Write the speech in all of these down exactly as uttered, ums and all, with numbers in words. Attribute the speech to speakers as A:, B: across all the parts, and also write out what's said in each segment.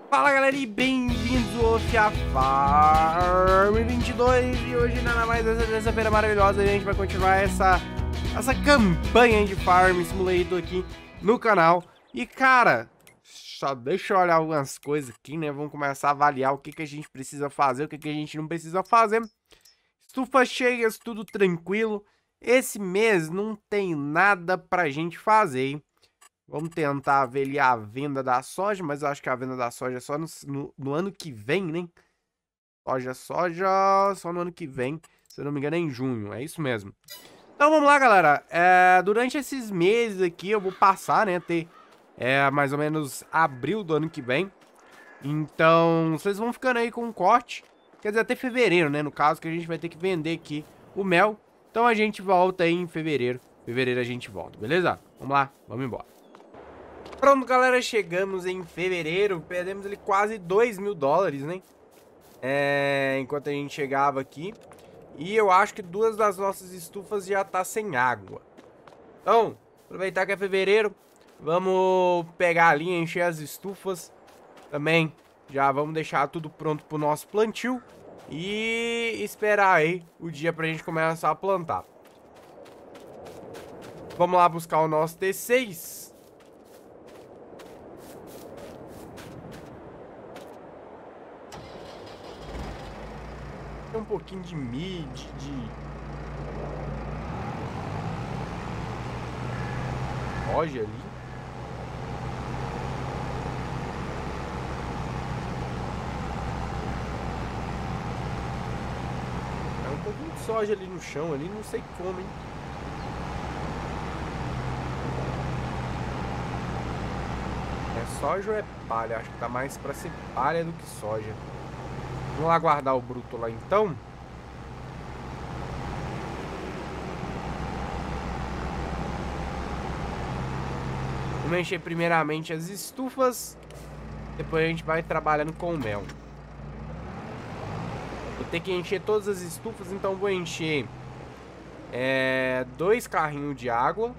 A: Fala galera e bem-vindos ao Fia Farm vinte e dois. E hoje nada mais essa terça-feira maravilhosa a gente vai continuar essa, essa campanha de Farm Simulator aqui no canal. E cara, só deixa eu olhar algumas coisas aqui, né? Vamos começar a avaliar o que, que a gente precisa fazer, o que, que a gente não precisa fazer. Estufas cheias, tudo tranquilo. Esse mês não tem nada pra gente fazer, hein? Vamos tentar ver ali a venda da soja, mas eu acho que a venda da soja é só no, no, no ano que vem, né? Soja, soja, só no ano que vem. Se eu não me engano é em junho, é isso mesmo. Então vamos lá, galera. É, durante esses meses aqui eu vou passar, né? Ter é, mais ou menos abril do ano que vem. Então vocês vão ficando aí com um corte. Quer dizer, até fevereiro, né? No caso, que a gente vai ter que vender aqui o mel. Então a gente volta aí em fevereiro. Fevereiro a gente volta, beleza? Vamos lá, vamos embora. Pronto, galera, chegamos em fevereiro, perdemos ali quase dois mil dólares, né? É, enquanto a gente chegava aqui. E eu acho que duas das nossas estufas já tá sem água. Então, aproveitar que é fevereiro, vamos pegar ali, encher as estufas. Também já vamos deixar tudo pronto pro nosso plantio. E esperar aí o dia pra gente começar a plantar. Vamos lá buscar o nosso T seis. Tem um pouquinho de mid, de soja ali. É um pouquinho de soja ali no chão, ali, não sei como, hein? É soja ou é palha? Acho que tá mais pra ser palha do que soja. Vamos lá guardar o bruto lá então. Vamos encher primeiramente as estufas. Depois a gente vai trabalhando com o mel. Vou ter que encher todas as estufas, então vou encher é, dois carrinhos de água.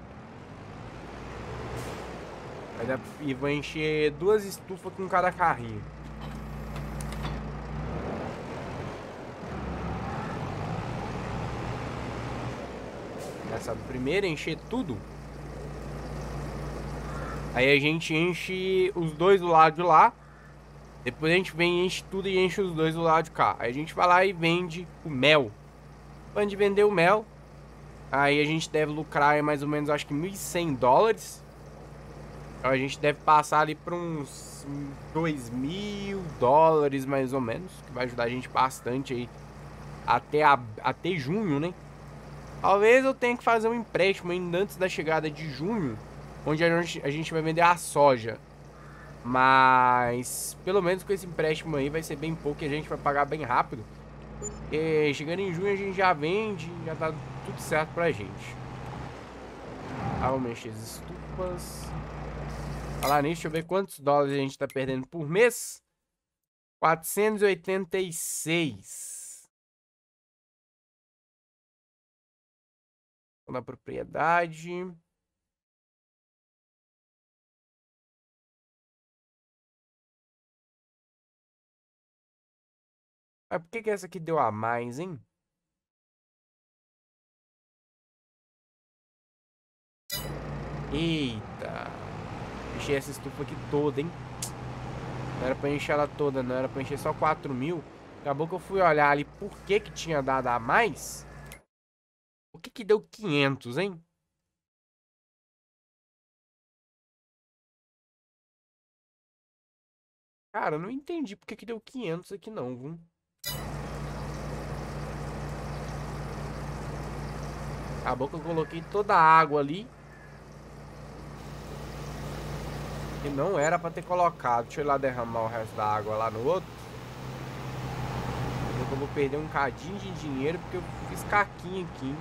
A: E vou encher duas estufas com cada carrinho. Essa primeira, encher tudo. Aí a gente enche os dois do lado de lá. Depois a gente vem, enche tudo e enche os dois do lado de cá. Aí a gente vai lá e vende o mel. Quando de vender o mel, aí a gente deve lucrar em mais ou menos, acho que mil e cem dólares. Então a gente deve passar ali por uns dois mil dólares mais ou menos. Que vai ajudar a gente bastante aí até, a, até junho, né? Talvez eu tenha que fazer um empréstimo ainda antes da chegada de junho, onde a gente, a gente vai vender a soja. Mas pelo menos com esse empréstimo aí vai ser bem pouco e a gente vai pagar bem rápido. E chegando em junho a gente já vende, já tá tudo certo pra gente. Ah, vamos encher as estufas. Falar nisso, deixa eu ver quantos dólares a gente tá perdendo por mês. quatrocentos e oitenta e seis. Na propriedade. Ah, por que que essa aqui deu a mais, hein? Eita. Encher essa estufa aqui toda, hein? Não era pra encher ela toda, não. Era pra encher só quatro mil. Acabou que eu fui olhar ali por que que tinha dado a mais. O que que deu quinhentos, hein? Cara, eu não entendi por que que deu quinhentos aqui não, viu? Acabou que eu coloquei toda a água ali. E não era pra ter colocado. Deixa eu ir lá derramar o resto da água lá no outro. Eu vou perder um cadinho de dinheiro porque eu fiz caquinha aqui.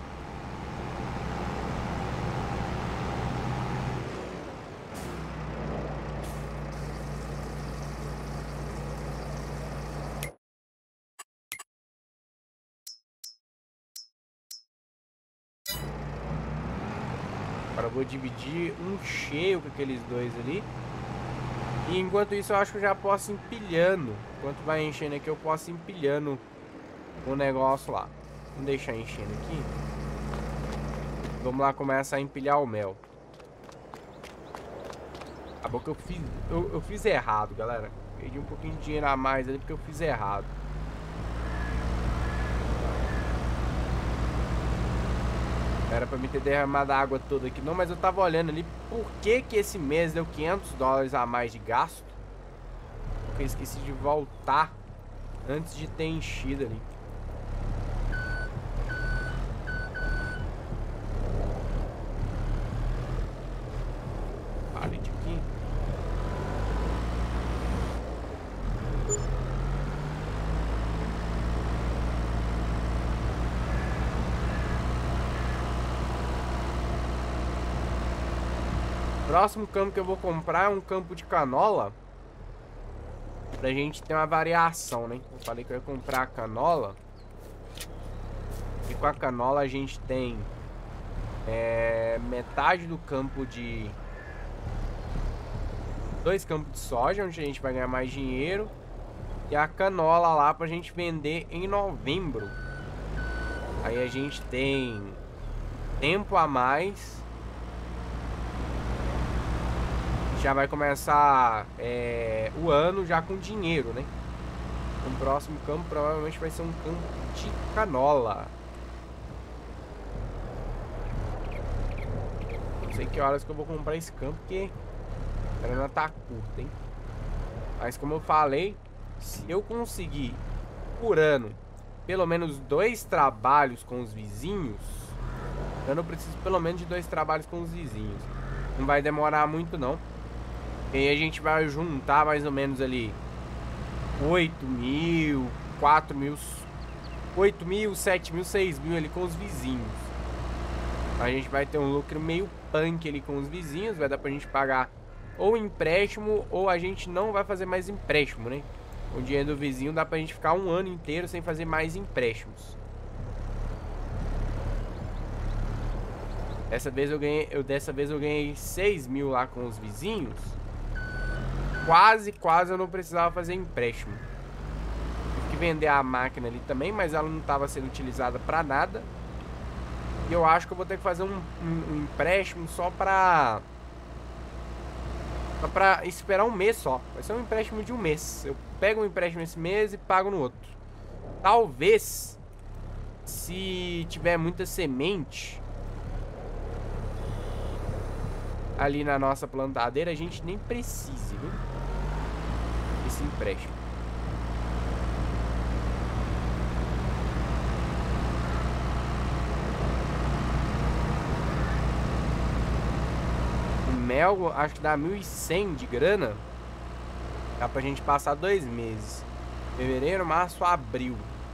A: Agora eu vou dividir um cheio com aqueles dois ali. E enquanto isso eu acho que eu já posso ir empilhando. Enquanto vai enchendo aqui eu posso ir empilhando o negócio lá. Vamos deixar enchendo aqui. Vamos lá começar a empilhar o mel. Acabou que eu fiz, eu, eu fiz errado, galera. Perdi um pouquinho de dinheiro a mais ali porque eu fiz errado. Era pra me ter derramado a água toda aqui não, mas eu tava olhando ali por que que esse mês deu quinhentos dólares a mais de gasto. Porque eu esqueci de voltar antes de ter enchido ali. Pallet aqui. Próximo campo que eu vou comprar é um campo de canola. Pra gente ter uma variação, né? Eu falei que eu ia comprar a canola. E com a canola a gente tem é, metade do campo de... Dois campos de soja, onde a gente vai ganhar mais dinheiro. E a canola lá pra gente vender em novembro. Aí a gente tem tempo a mais. Já vai começar é, o ano já com dinheiro, né? O próximo campo provavelmente vai ser um campo de canola. Não sei que horas que eu vou comprar esse campo, porque a grana tá curta, hein? Mas como eu falei, se eu conseguir por ano pelo menos dois trabalhos com os vizinhos, eu não preciso pelo menos de dois trabalhos com os vizinhos. Não vai demorar muito não. E aí a gente vai juntar mais ou menos ali oito mil, quatro mil, oito mil, sete mil, seis mil ali com os vizinhos. A gente vai ter um lucro meio punk ali com os vizinhos. Vai dar pra gente pagar ou empréstimo, ou a gente não vai fazer mais empréstimo, né? O dinheiro do vizinho dá pra gente ficar um ano inteiro sem fazer mais empréstimos. Dessa vez eu ganhei, eu, dessa vez eu ganhei seis mil lá com os vizinhos. Quase, quase eu não precisava fazer empréstimo. Tive que vender a máquina ali também, mas ela não estava sendo utilizada para nada. E eu acho que eu vou ter que fazer um, um, um empréstimo só para... Só para esperar um mês só. Vai ser um empréstimo de um mês. Eu pego um empréstimo esse mês e pago no outro. Talvez, se tiver muita semente ali na nossa plantadeira, a gente nem precise, viu? Esse empréstimo. O mel, acho que dá mil e cem de grana. Dá pra gente passar dois meses. Fevereiro, março, abril.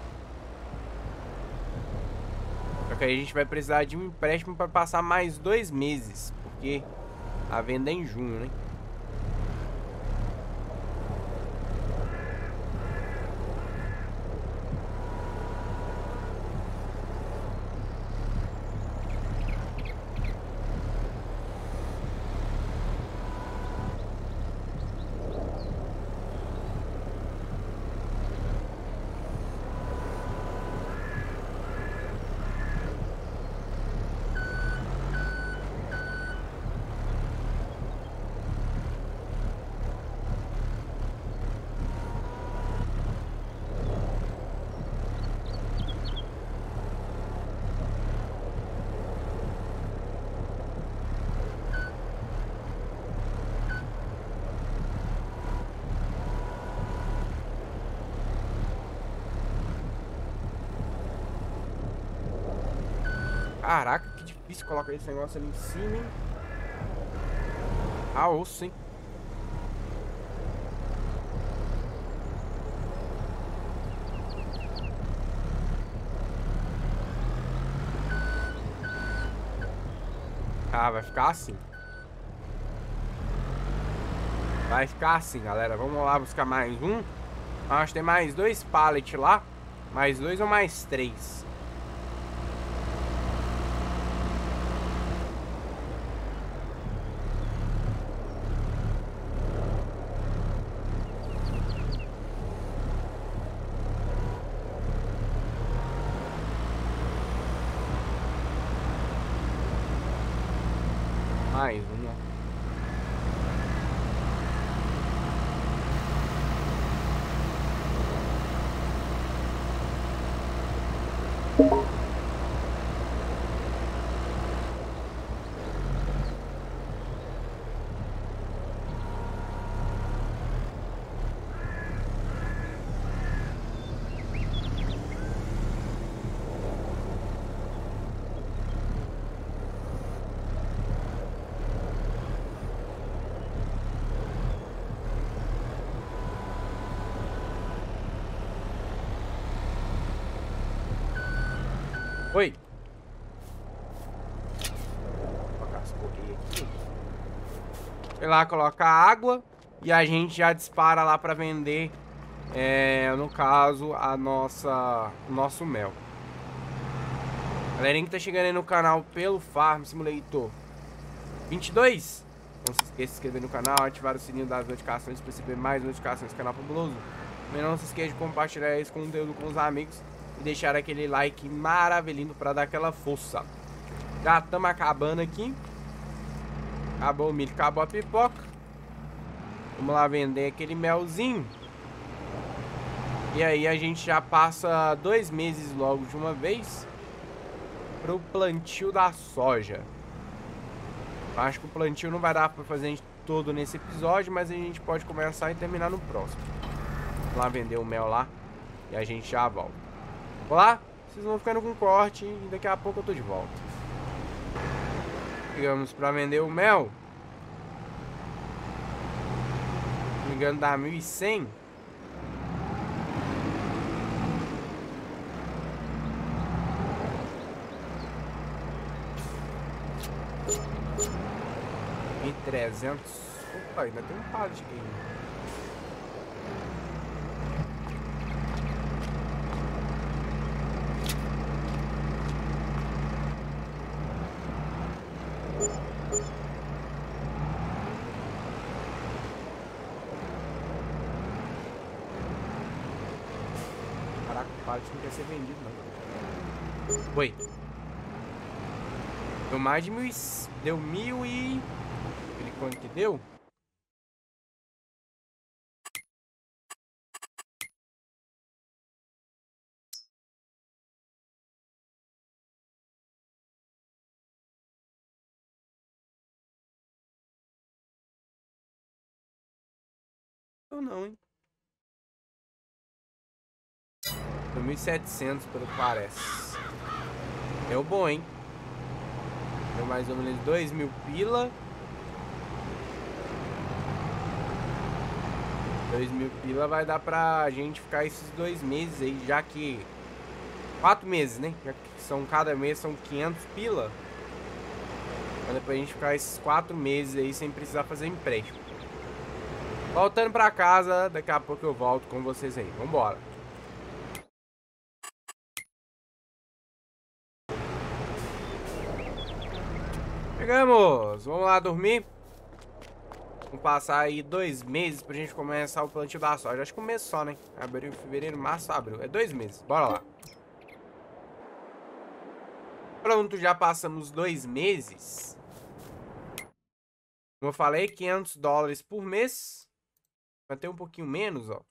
A: Só que aí a gente vai precisar de um empréstimo pra passar mais dois meses. Porque a venda é em junho, né? Caraca, que difícil colocar esse negócio ali em cima, hein? Ah, osso, hein? Ah, vai ficar assim. Vai ficar assim, galera. Vamos lá buscar mais um. Acho que tem mais dois pallets lá. Mais dois ou mais três. mais um, ó. Oi. Vou colocar as correias aqui. Vai lá, coloca água e a gente já dispara lá pra vender, é, no caso, a nossa, o nosso mel. Galerinha que tá chegando aí no canal pelo Farm Simulator vinte e dois, não se esqueça de se inscrever no canal, ativar o sininho das notificações para receber mais notificações do canal fabuloso. Também não se esqueça de compartilhar esse conteúdo com os amigos e deixar aquele like maravilhoso para dar aquela força. Já estamos acabando aqui. Acabou o milho, acabou a pipoca. Vamos lá vender aquele melzinho. E aí a gente já passa dois meses logo de uma vez pro plantio da soja. Acho que o plantio não vai dar para fazer todo nesse episódio, mas a gente pode começar e terminar no próximo. Vamos lá vender o mel lá e a gente já volta. Olá, vocês vão ficando com corte e daqui a pouco eu tô de volta. Chegamos para vender o mel. Se não me engano dá mil e cem. mil e trezentos. Opa, ainda tem um pallet aqui. Caraca, o pallet não quer ser vendido, não. Oi. Deu mais de mil e... Deu mil e... Aquele quanto que deu? Ou não, hein? Deu mil e setecentos, pelo que parece. Deu bom, hein? Deu mais ou menos dois mil pila. dois mil pila vai dar pra gente ficar esses dois meses aí, já que... Quatro meses, né? Já que são, cada mês são quinhentos pila. Então dá pra gente ficar esses quatro meses aí sem precisar fazer empréstimo. Voltando pra casa, daqui a pouco eu volto com vocês aí. Vambora. Chegamos! Vamos lá dormir. Vamos passar aí dois meses pra gente começar o plantio da soja. Acho que um mês só, né? Abril, fevereiro, março, abril. É dois meses. Bora lá. Pronto, já passamos dois meses. Como eu falei, quinhentos dólares por mês. Vai ter um pouquinho menos, ó.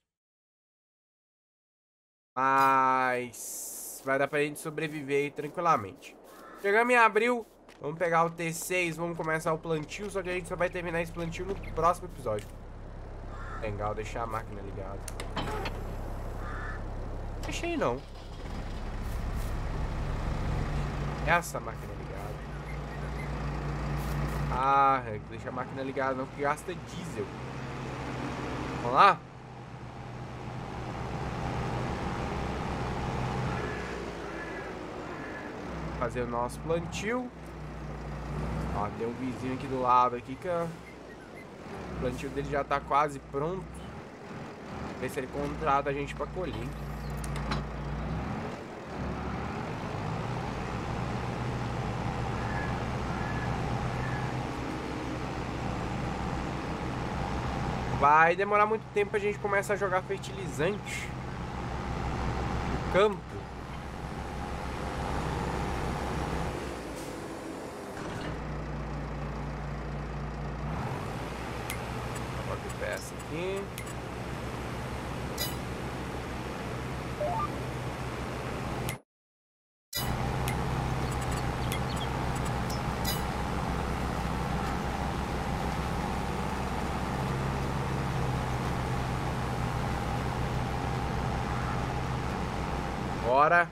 A: Mas vai dar pra gente sobreviver aí tranquilamente. Chegamos em abril. Vamos pegar o T seis, vamos começar o plantio. Só que a gente só vai terminar esse plantio no próximo episódio. Legal, deixar a máquina ligada. Deixei não. Essa máquina ligada. Ah, deixa a máquina ligada não, porque gasta diesel. Vamos lá? Fazer o nosso plantio. Ó, tem um vizinho aqui do lado aqui que ó, o plantio dele já tá quase pronto. Ver se ele contrata a gente pra colher. Vai demorar muito tempo pra gente começar a jogar fertilizante no campo. aqui. Bora.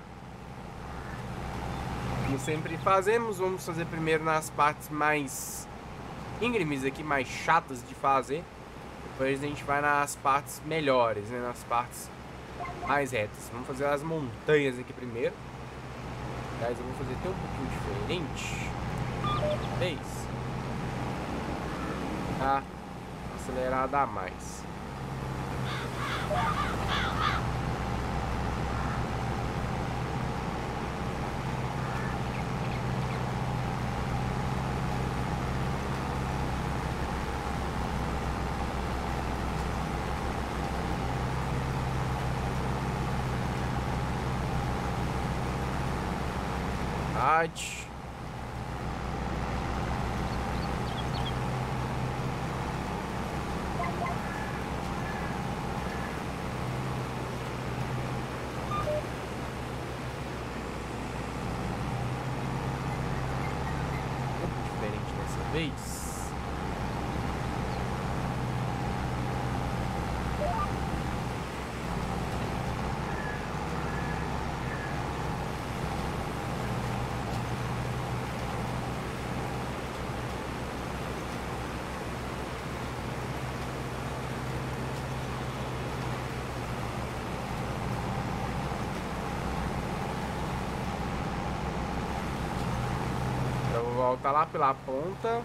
A: Como sempre fazemos, vamos fazer primeiro nas partes mais íngremes aqui, mais chatas de fazer. Depois a gente vai nas partes melhores, né? Nas partes mais retas. Vamos fazer as montanhas aqui primeiro. Aliás, eu vou fazer até um pouquinho diferente. Vez. Tá acelerada a mais. Arte. Um pouco diferente dessa vez. Volta lá pela ponta.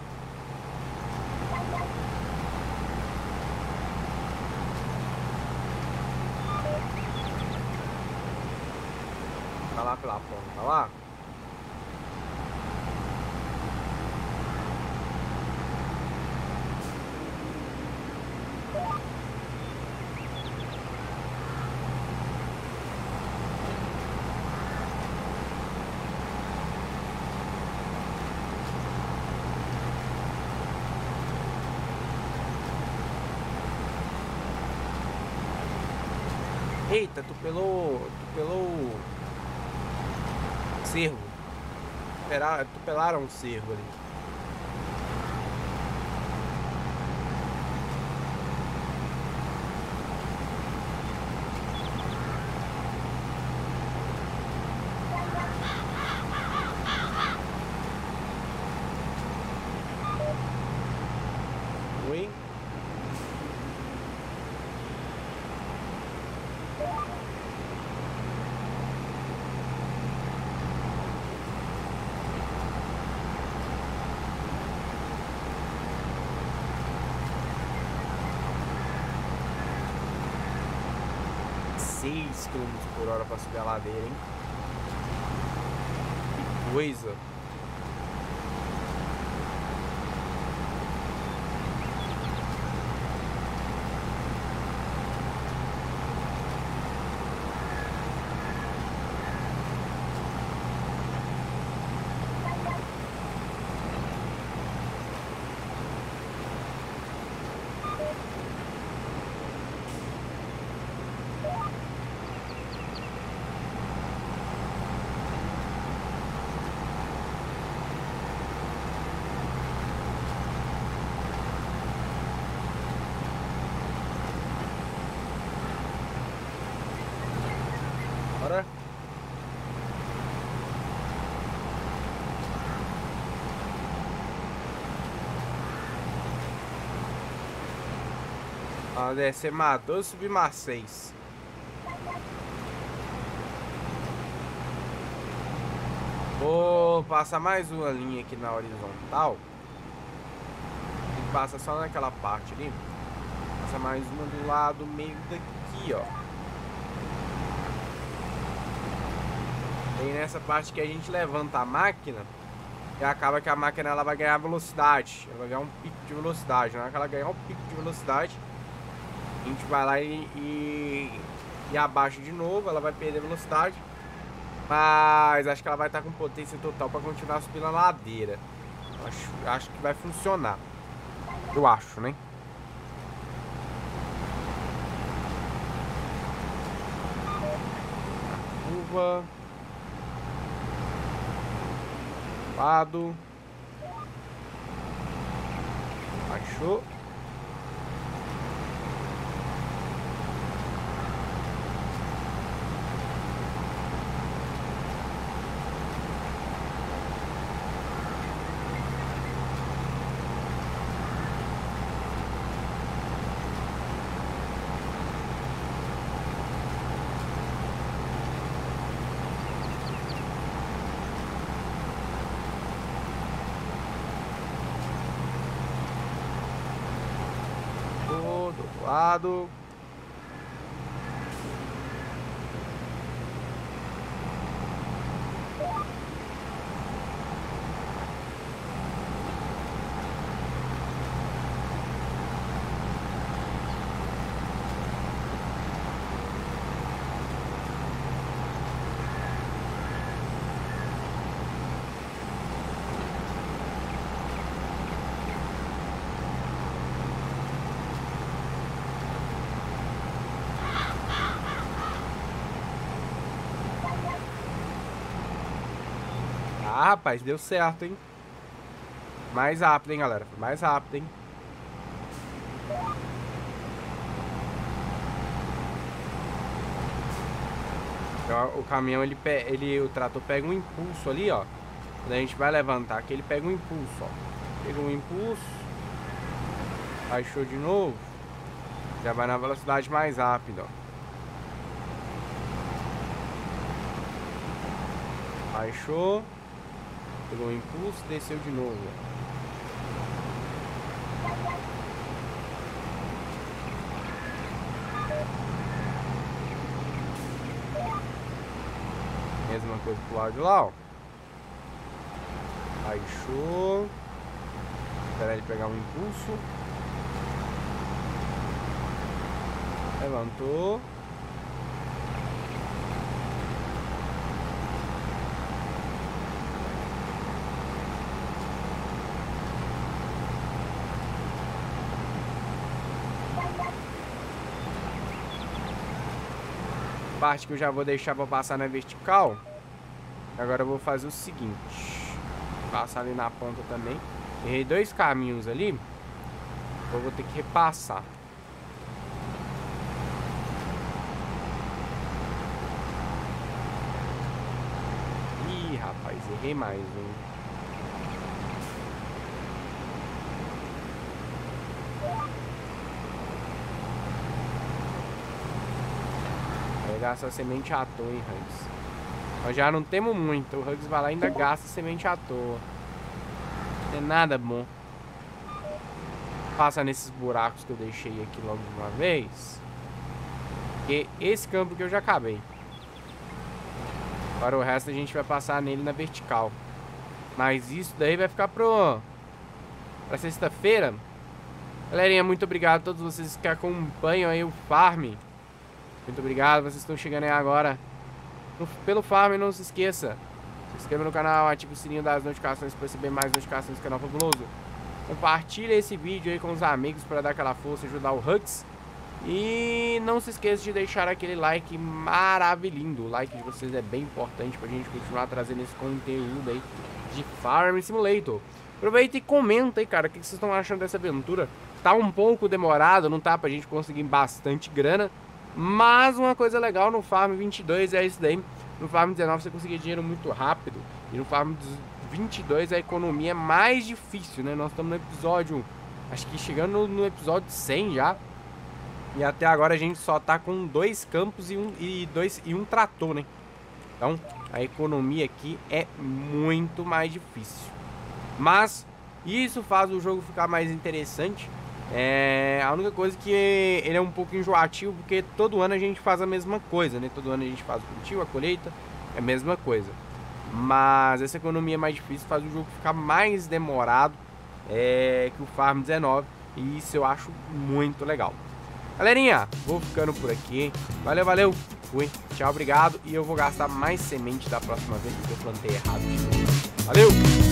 A: Tá lá pela ponta, lá. Eita, tu pelou. Tu pelou. Cervo. Tu pelaram um cervo ali. Oi? seis quilômetros por hora pra subir a ladeira, hein? Que coisa! Bora. Ah, descer matou, subir mais seis. Vou passar mais uma linha aqui na horizontal. E passa só naquela parte ali. Passa mais uma do lado meio daqui, ó. E nessa parte que a gente levanta a máquina, e acaba que a máquina ela vai ganhar velocidade. Ela vai ganhar um pico de velocidade. Na hora que ela ganhar um pico de velocidade, a gente vai lá e, e, e abaixa de novo. Ela vai perder velocidade, mas acho que ela vai estar com potência total para continuar subindo a ladeira. Acho, acho que vai funcionar. Eu acho, né? curva. Lado. Achou. Do lado. Ah, rapaz, deu certo, hein? Mais rápido, hein, galera? Foi mais rápido, hein? Então, o caminhão, ele, ele, o trator pega um impulso ali, ó. Quando a gente vai levantar aqui, ele pega um impulso, ó. Pegou um impulso. Baixou de novo. Já vai na velocidade mais rápida, ó. Baixou. Pegou um impulso, desceu de novo. Mesma coisa pro lado de lá, ó. Baixou. Esperar ele pegar um impulso. Levantou. Parte que eu já vou deixar para passar na vertical. Agora eu vou fazer o seguinte: passar ali na ponta também. Errei dois caminhos ali. Eu vou ter que repassar. Ih, rapaz, errei mais, hein? Gasta semente à toa, hein, Hugs? Nós já não temos muito. O Hugs vai lá e ainda gasta semente à toa. Não é nada bom. Passa nesses buracos que eu deixei aqui logo de uma vez. E esse campo que eu já acabei. Para o resto a gente vai passar nele na vertical. Mas isso daí vai ficar pro... pra sexta-feira. Galerinha, muito obrigado a todos vocês que acompanham aí o farm. Muito obrigado, vocês estão chegando aí agora no, pelo farm. Não se esqueça, se inscreva no canal, ative o sininho das notificações para receber mais notificações do canal Fabuloso. Compartilha esse vídeo aí com os amigos para dar aquela força e ajudar o Hugs. E não se esqueça de deixar aquele like maravilhoso. O like de vocês é bem importante pra gente continuar trazendo esse conteúdo aí de Farm Simulator. Aproveita e comenta aí, cara, o que vocês estão achando dessa aventura. Tá um pouco demorado, não tá pra gente conseguir bastante grana. Mas uma coisa legal no Farm vinte e dois é isso daí. No Farm dezenove você conseguir dinheiro muito rápido. E no Farm vinte e dois a economia é mais difícil, né? Nós estamos no episódio, acho que chegando no, no episódio cem já. E até agora a gente só tá com dois campos e um, e dois, e um trator, né? Então a economia aqui é muito mais difícil. Mas isso faz o jogo ficar mais interessante. É, a única coisa que ele é um pouco enjoativo, porque todo ano a gente faz a mesma coisa, né? Todo ano a gente faz o cultivo, a colheita, é a mesma coisa. Mas essa economia mais difícil faz o jogo ficar mais demorado é, que o Farm dezenove. E isso eu acho muito legal. Galerinha, vou ficando por aqui. Valeu, valeu, fui, tchau, obrigado. E eu vou gastar mais semente da próxima vez, porque eu plantei errado. Valeu!